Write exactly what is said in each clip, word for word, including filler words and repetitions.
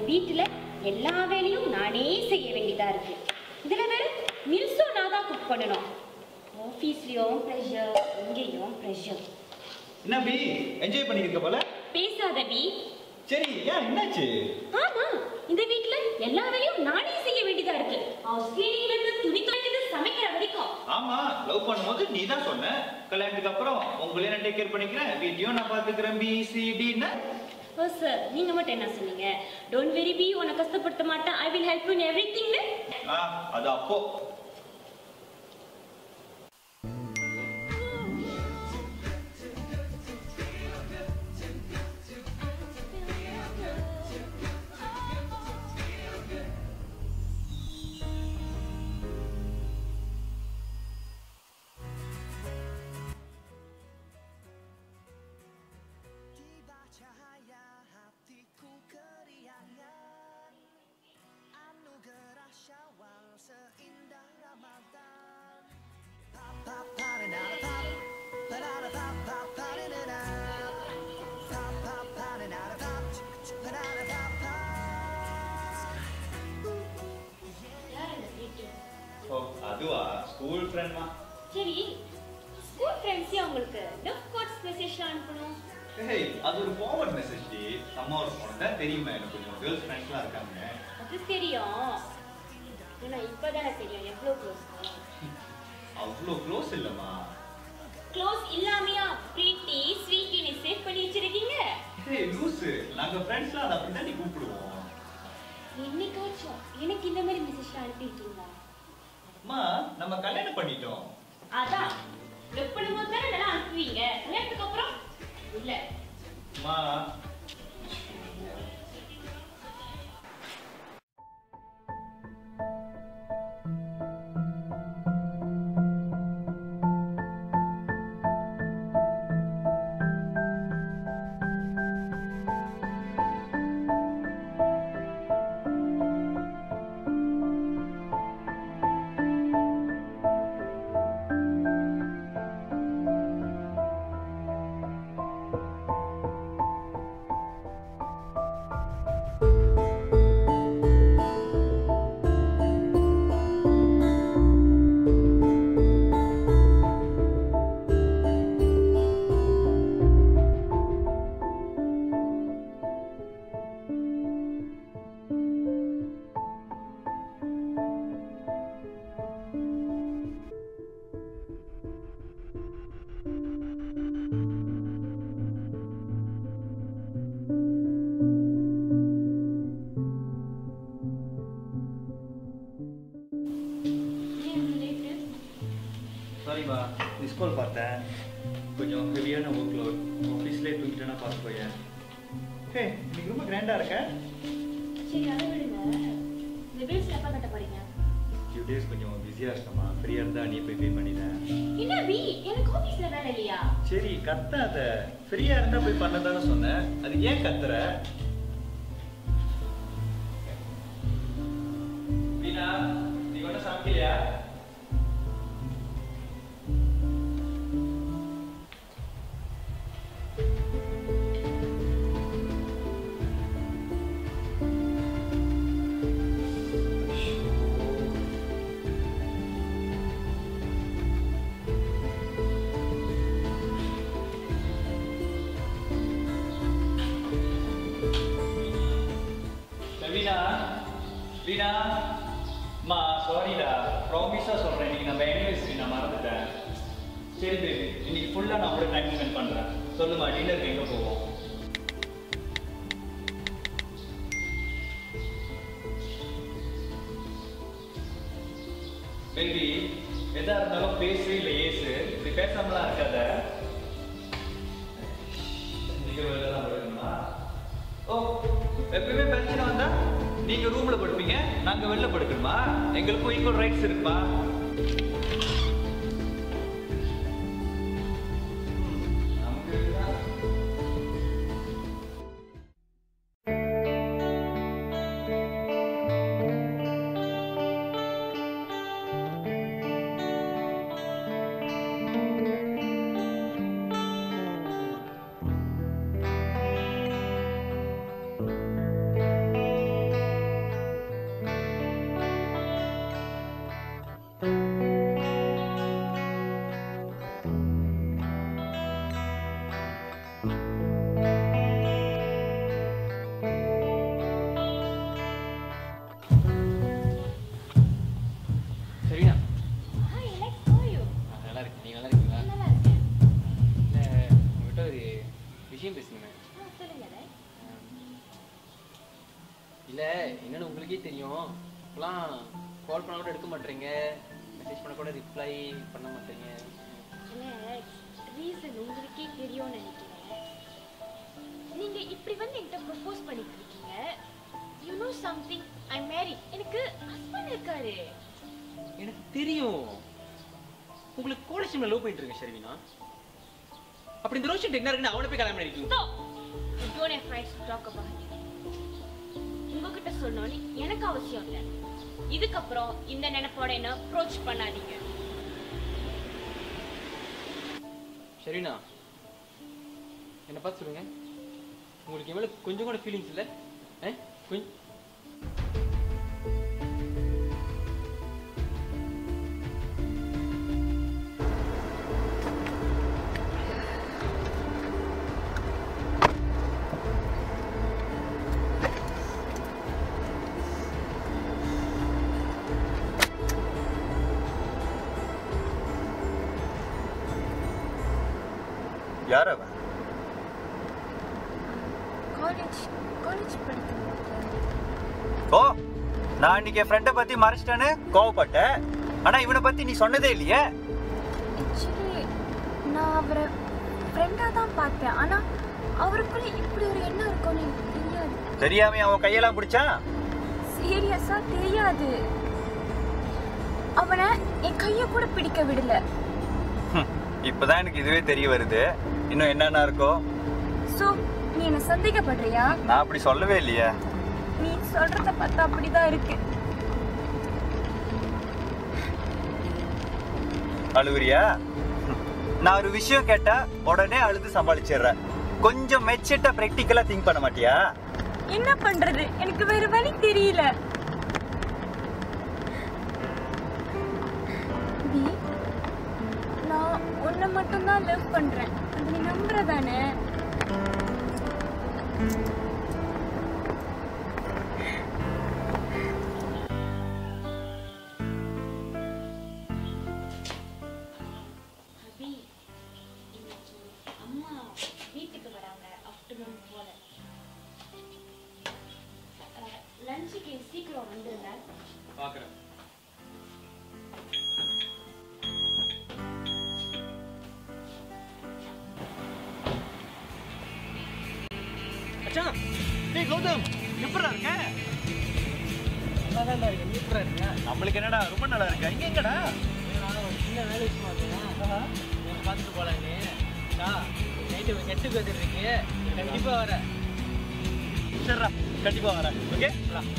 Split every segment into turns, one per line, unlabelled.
வீட்டுல எல்லா வேலையும் நானே செய்ய வேண்டியதா இருக்கு. இதுல வேற மீல்ஸும் நான் தான் குக் பண்ணணும். ஆபீஸ்லயும் ப்ரெஷர், இங்கேயும் ப்ரெஷர்.
என்ன பி என்ஜாய் பண்ணிருக்க போல?
பேசாத பி.
சரி, ஏன் என்னாச்சு?
ஆமா, இந்த வீட்டுல எல்லா வேலையும் நானே செய்ய வேண்டியதா இருக்கு. ஹவுஸ் கிளீனிங்ல இருந்து துணி துவைக்கிறது சமைக்கிற வரைக்கும்.
ஆமா, லவ் பண்ணும்போது நீ தான் சொன்ன கல்யாணத்துக்கு அப்புறம் உங்களையும் நான் டேக் கேர் பண்ணிக்கிறேன், வீட்டையும் நான் பாத்துக்கிறேன், பி சி டின்னு.
ஓ சார், நீங்க மட்டும் என்ன சொன்னீங்க? டோன்ட் வெரி பி, உன்னை கஷ்டப்படுத்த மாட்டேன், I will help you in everything.
ஆ, அது அப்போ. அதுவா, ஸ்கூல் ஃப்ரெண்ட்மா.
சரி, ஸ்கூல் ஃப்ரெண்ட்ஸே உங்களுக்கு லவ் கோட்ஸ் மெசேஜ் அனுப்பணும்.
ஏய், அது ஒரு ஃபார்வர்ட் மெசேஜ் டி. அம்மா ஒரு பொண்ணு தான் தெரியுமா, எனக்கு கொஞ்சம் கேர்ள்ஸ் ஃப்ரெண்ட்ஸ்லாம் இருக்காங்க.
அது தெரியும், ஆனா இப்பதானே தெரியும் எவ்வளவு க்ளோஸ்.
அவ்வளோ க்ளோஸ் இல்லம்மா.
க்ளோஸ் இல்லாமையா பிரீத்தி ஸ்வீட்டினை சேவ் பண்ணி வச்சிருக்கீங்க?
ஏய் லூசு, நாங்க ஃப்ரெண்ட்ஸ்லாம் அதை அப்படி தான் நீ கூப்பிடுவோம்.
என்னைக்காச்சும் எனக்கு இந்த மாதிரி மெசேஜ்லாம் அனுப்பியிருக்கீங்களா?
அம்மா, நம்ம கல்யாணம் பண்ணிட்டோம்.
அதான் லவ் பண்ணும்போது தானே நல்லா அனுப்புவீங்க, கல்யாணத்துக்கு அப்புறம் இல்ல.
அம்மா, சாரிப்பா, மிஸ் கால் பார்த்தேன். கொஞ்சம் ஹெவியான ஒர்க் லோட், ஆஃபீஸ்லேயே தூங்கிட்டேன்னா பார்த்து போயேன். ஹே, இன்னைக்கு ரொம்ப கிராண்டாக இருக்க.
சரி, அதை விடுங்க. இந்த பில்ஸ் எப்போ கட்ட போறீங்க?
ஃபியூ டேஸ் கொஞ்சம் பிஸியாக இருக்கமா, ஃப்ரீயாக இருந்தால் நீ போய் பே பண்ணிட்டேன்.
என்ன பி, எனக்கு ஆஃபீஸில் வேலை இல்லையா?
சரி கத்தாத, ஃப்ரீயாக இருந்தால் போய் பண்ணதானே சொன்னேன், அது ஏன் கத்துற? வீணா, நீ ஒன்றும் சமைக்கலையா? வீணா, வீணா, மா சாரிடா, ப்ராமிஸாக சொல்கிறேன், இன்னைக்கு நம்ம ஆனிவர்சரி நான் மறந்துட்டேன். சரி பேபி, இன்னைக்கு ஃபுல்லாக நான் கூட டைம் ஸ்பெண்ட் பண்ணுறேன். சொல்லுமா, டின்னருக்கு எங்கே போவோம்? பேபி, எதா இருந்தாலும் பேசு இல்லை ஏசு, இப்படி பேசாமலாம் இருக்காத. இன்னைக்கு வெளில தான் போயிருந்தா. ஓ, எப்பயுமே பிரச்சனை வந்தா நீங்க ரூம்ல படுப்பீங்க, நாங்க வெளில படுக்கணுமா? எங்களுக்கும் ஈக்குவல் ரைட்ஸ் இருக்குமா?
விஷயம் பேசணுமே.
சொல்லுங்க.
இல்ல என்னன்னு உங்களுக்கே தெரியும். இப்பெல்லாம் கால் பண்ண கூட எடுக்க மாட்டீங்க, மெசேஜ் பண்ண கூட ரிப்ளை பண்ண மாட்டீங்க.
ரீசன் உங்களுக்கே தெரியும்னு நினைக்கிறேன். நீங்க இப்படி வந்து என்கிட்ட ப்ரொபோஸ் பண்ணிட்டு இருக்கீங்க. You know something, I am married. எனக்கு ஹஸ்பண்ட் இருக்காரு.
எனக்கு தெரியும். உங்களுக்கு கோலேஜ்ல லவ் பண்ணிட்டு இருக்கேன் ஷர்வினா. அப்படி இந்த ரோஷன் என்ன இருக்குன்னு அவனை போய் கல்யாணம் பண்ணிருக்கீங்க.
No, you don't have rights to talk about it. உங்ககிட்ட சொன்னோன்னு எனக்கு அவசியம் இல்லை. இதுக்கப்புறம் இந்த நினைப்போட என்ன அப்ரோச் பண்ணாதீங்க.
ஷர்வினா, என்ன பார்த்து சொல்லுங்க, உங்களுக்கு எவ்வளவு கொஞ்சம் கூட ஃபீலிங்ஸ் இல்லை? கொஞ்சம்
யார் அவன்?
காலேஜ் காலேஜ் படிக்கிறேன்.
ஓ, நான் இன்னைக்கு என் ஃப்ரெண்டை பத்தி மறைச்சிட்டேன்னு கோவப்பட்டேன். ஆனா இவனை பத்தி நீ சொன்னதே இல்லையே.
ஆக்சுவலி நான் அவரை ஃப்ரெண்டா தான் பார்த்தேன். ஆனா அவருக்குள்ள இப்படி ஒரு எண்ணம் இருக்கும்னு எனக்கு தெரியாது.
தெரியாம அவன் கையெல்லாம் பிடிச்சான்?
சீரியஸா தெரியாது. அவனை என் கைய கூட பிடிக்க விடல.
இப்பதான் எனக்கு இதுவே தெரிய வருது. இன்னும் என்னென்ன இருக்கோ?
சோ நீ என்ன சந்தேகப்படுறியா?
நான் அப்படி சொல்லவே இல்லையே.
நீ சொல்றத பார்த்தா அப்படிதான் இருக்கு.
அழுவுறியா? நான் ஒரு விஷயம் கேட்டா உடனே அழுது சமாளிச்சிடுறேன். கொஞ்சம் மெச்சூர்டா பிராக்டிகலா திங்க் பண்ண மாட்டியா?
என்ன பண்றது, எனக்கு வேற வழி தெரியல. நான் உன்னை மட்டும் தான் லவ் பண்றேன். அது நீ நம்புறதானே? அபி, இன்னைக்கு அம்மா வீட்டுக்கு வராங்க. ஆஃப்டர்நூன் போல. லஞ்சுக்கு சீக்கிரம் வந்துருங்க.
பார்க்குறேன்.
டேய் கௌதம், எப்படிடா இருக்க?
நல்லா தான் இருக்கு. நீ எப்படிடா இருக்க?
நம்மளுக்கு என்னடா ரொம்ப நல்லா இருக்க. இங்க எங்கடா?
நான் ஒரு சின்ன வேலை விஷயமா வந்தேன். உன்னை பார்த்துட்டு போகலான்னு. நைட்டு ஒரு கெட்டு கத்துட்டு இருக்கு. கண்டிப்பா வரேன்.
சரிடா, கண்டிப்பா வரேன். ஓகே,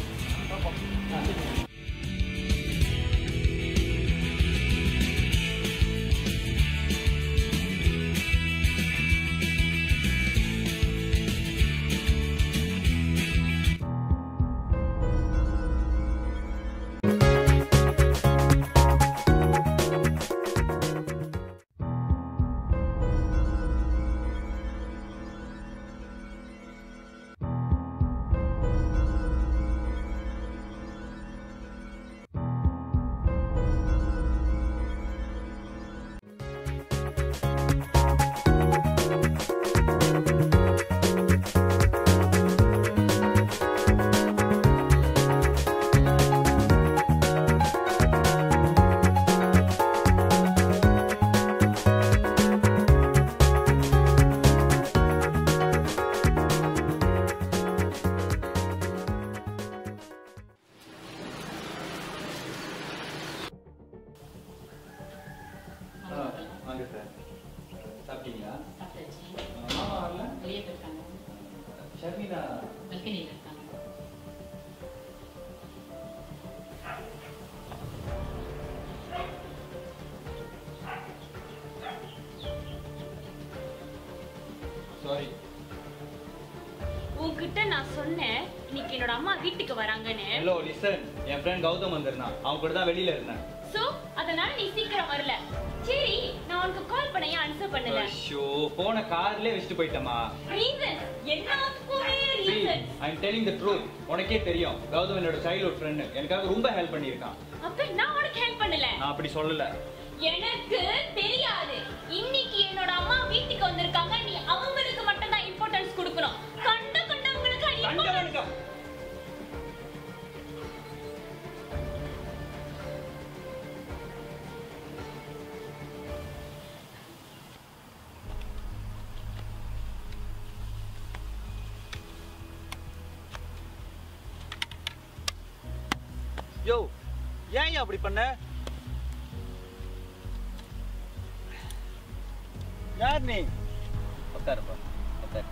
சாப்பிட்டீங்களா?
வெளியே போயிருக்காங்க.
ஷர்வினா
பல்கனியில் இருக்காங்க.
சாரி.
உன்கிட்ட நான் சொன்னேன் இன்னைக்கு என்னோட அம்மா வீட்டுக்கு வராங்கன்னு.
ஹலோ லிசன், என் ஃப்ரெண்ட் கௌதம் வந்திருந்தான். அவன் கூட தான் வெளியில இருந்தேன்.
சோ அதனால நீ சீக்கிரம் வரல. சரி, நான் உனக்கு கால் பண்ண ஏன் ஆன்சர் பண்ணல?
ஐயோ, போன கார்லயே வெச்சிட்டு போயிட்டமா.
ரீசன் எல்லாத்துக்குமே reason.
I am telling the truth. உனக்கே தெரியும், கௌதம் என்னோட சைல்ட்ஹுட் ஃப்ரெண்ட். எனக்காக ரொம்ப ஹெல்ப் பண்ணியிருக்கான்.
அப்ப நான் உனக்கு ஹெல்ப் பண்ணல?
நான் அப்படி சொல்லல.
எனக்கு தெரியாது. இன்னைக்கு என்னோட அம்மா வீட்டுக்கு வந்திருக்காங்க. நீ அவங்களுக்கு மட்டும் தான்
யோ ஏன் அப்படி பண்ண? யார் நீ?
உட்காருப்பா உட்காரு.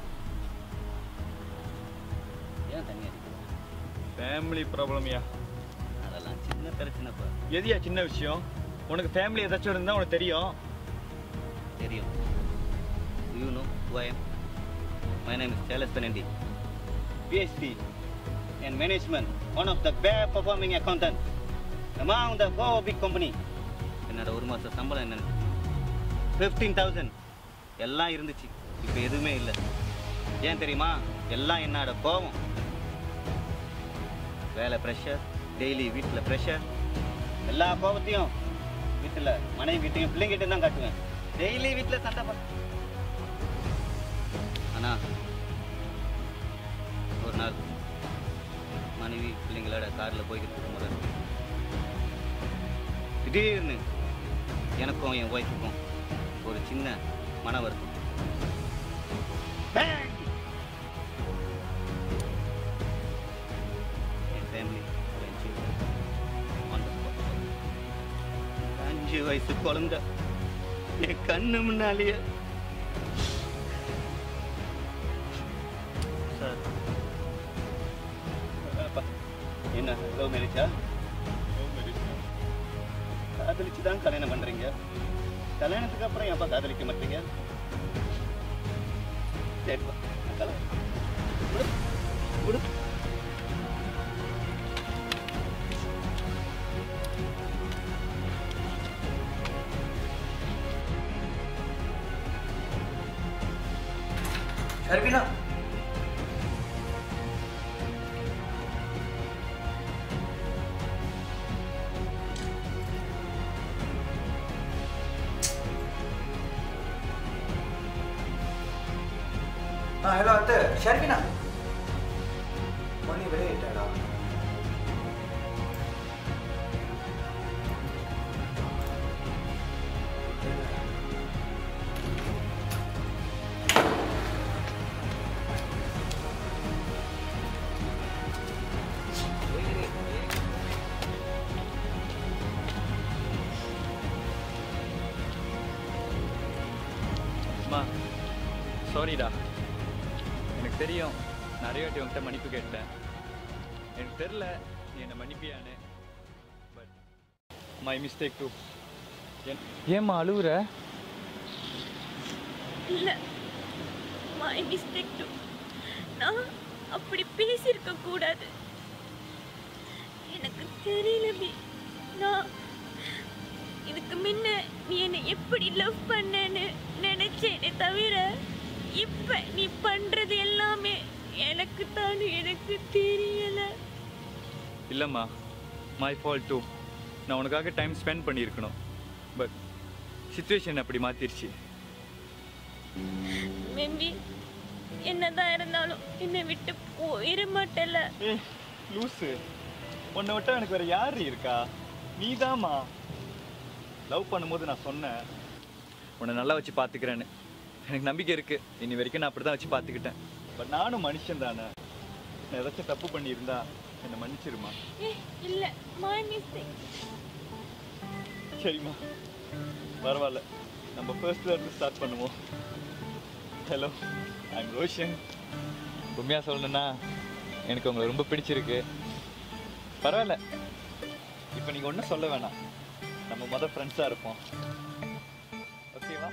ஏன் தனியா இருக்கு?
ஃபேமிலி ப்ராப்ளம்யா.
அதெல்லாம் சின்ன பிரச்சனைப்பா.
எதுயா சின்ன விஷயம்? உனக்கு ஃபேமிலி ஏதாச்சும் இருந்தா உனக்கு தெரியும்.
தெரியும். You know who I am? My name is Kehseegan. P H D in management, one of the best performing accountants among the four big company. என்னோட ஒரு மாச சம்பளம் என்னன்னு fifteen thousand எல்லாம் இருந்துச்சு. இப்போ எதுவுமே இல்லை. ஏன் தெரியுமா? எல்லாம் என்னோட கோபம். வேலை ப்ரெஷர், டெய்லி வீட்டில் ப்ரெஷர். எல்லா கோபத்தையும் வீட்டில் மனைவி வீட்டையும் பிள்ளைங்கிட்ட தான் காட்டுவேன். டெய்லி வீட்டில் சண்டை பண்ண. ஆனால் ஒரு நாள் மனைவி பிள்ளைங்களோட காரில் போய்கிட்டு இருக்கும்போது திடீர்னு எனக்கும் என் ஒய்ஃபுக்கும் ஒரு சின்ன மன வருத்தம். என் ஃபேமிலி அஞ்சு வயசு குழந்தை என் கண்ணு முன்னாலேயே. சார் என்ன லவ் மேரேஜா? காதலிச்சு தான் கல்யாணம் பண்றீங்க. கல்யாணத்துக்கு அப்புறம் ஏன்ப்பா காதலிக்க மாட்டீங்க? சரிப்பா விடு.
ஷர்வினா
ஆ ஹலோ அத்தை, ஷர்வினா பொண்ணு வெளியிட்டாடா.
அம்மா சாரிடா. எனக்கு தெரியும் நிறைய வாட்டி உங்கள்கிட்ட மன்னிப்பு கேட்டேன். எனக்கு தெரில நீ என்னை மன்னிப்பியான்னு. But my mistake too. ஏம்மா அழுவுற?
இல்லை, மை மிஸ்டேக் டூ. நான் அப்படி பேசியிருக்க கூடாது. எனக்கு தெரியல பி. நான் இதுக்கு முன்ன நீ என்னை எப்படி லவ் பண்ணேன்னு நினைச்சேனே தவிர இப்ப நீ பண்றது எல்லாமே எனக்கு தான் எனக்கு தெரியல.
இல்லைம்மா, மை ஃபால்ட் டூ. நான் உனக்காக டைம் ஸ்பெண்ட் பண்ணியிருக்கணும். பட் சிச்சுவேஷன் அப்படி மாற்றிருச்சு.
மேபி என்னதான் இருந்தாலும் என்னை விட்டு போயிட மாட்டேல.
ஏ லூஸு, உன்னை விட்டா எனக்கு வேற யாரு இருக்கா? நீதாம்மா. லவ் பண்ணும்போது நான் சொன்னேன் உன்னை நல்லா வச்சு பார்த்துக்கிறேன்னு. எனக்கு நம்பிக்கை இருக்குது. இனி வரைக்கும் நான் அப்படி தான் வச்சு பார்த்துக்கிட்டேன். பட் நானும் மனுஷன் தானே. நான் ஏதாச்சும் தப்பு பண்ணியிருந்தா என்னை மன்னிச்சிருமா?
ஏ இல்லை, மை மிஸ்டேக்.
சரிம்மா பரவாயில்ல, நம்ம ஃபர்ஸ்ட்ல இருந்து ஸ்டார்ட் பண்ணுவோம். Hello, I am Roshan. உண்மையாக சொல்லணுன்னா எனக்கு உங்களை ரொம்ப பிடிச்சிருக்கு. பரவாயில்ல, இப்போ நீங்கள் ஒன்றும் சொல்ல வேணாம். நம்ம மொதல் ஃப்ரெண்ட்ஸாக இருப்போம். ஓகேவா?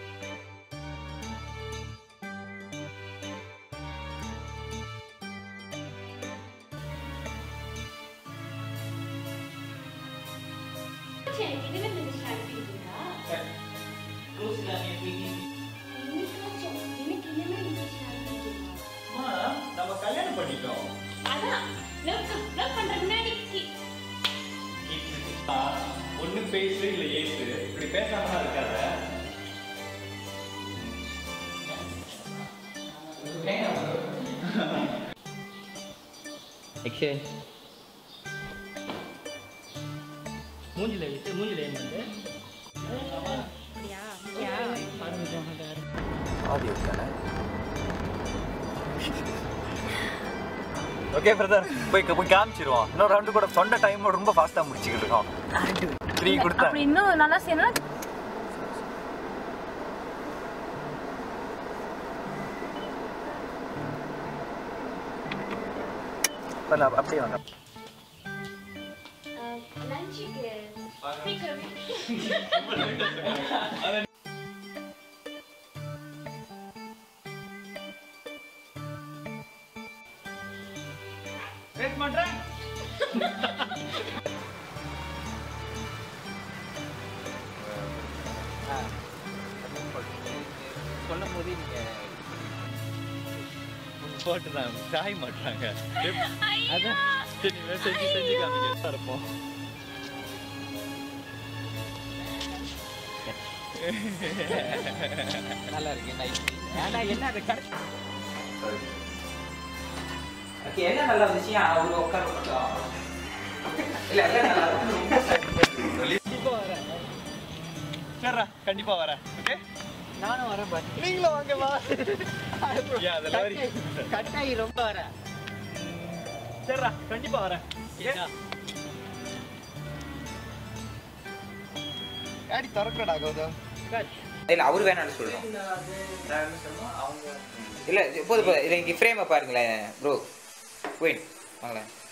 நம்ம கல்யாணம் பண்ணிட்டோம்.
அதான் லவ் லவ் பண்ற முன்னாடி
ஒண்ணு பேசு இல்ல ஏசு. இப்படி பேசாம இருக்காத.
எக்ஷன்
மூஞ்சில இட்டு மூஞ்சில ஏன் வந்து
அப்படியா அப்படியா
ஆடியோ தானே?
ஓகே பிரதர் போய் போய் காமிச்சிருவோம். இன்னொரு ரவுண்டு கூட சொன்ன டைமோட ரொம்ப ஃபாஸ்ட்டாக முடிச்சுக்கிட்டு இருக்கோம். த்ரீ கொடுத்தேன்.
அப்படி இன்னும் நல்லா செய்யணும்.
அப்படியே வாங்க.
லஞ்சுக்கு
வெயிட் பண்றேன்.
சொல்லும் போது நீங்க
போட்டுதான் காய மாட்டாங்க. அதான் சரி செஞ்சு செஞ்சு காமிக்க இருப்போம்.
நல்லா இருக்கு நைஸ். ஏன்னா என்ன அது கரெக்ட். ஓகே என்ன நல்ல விஷயம் அவரு உட்கார மாட்டோம். இல்ல இல்ல நல்லா இருக்கு. இப்போ வரேன்.
சரிடா கண்டிப்பா வரேன். ஓகே
நானும் வரேன் பாஸ்.
நீங்களும் வாங்க வா. யா அதெல்லாம் வரி.
கட்டாயி ரொம்ப வரேன்.
சரிடா கண்டிப்பா வரேன்.
ஏன்னா
ஆடி தரக்கடா கௌதம்.
இல்ல அவரு வேணாம்னு சொல்றோம். இல்ல போது போது இங்க ஃப்ரேமை பாருங்களேன் ப்ரோ. வெயிட் வாங்களேன்.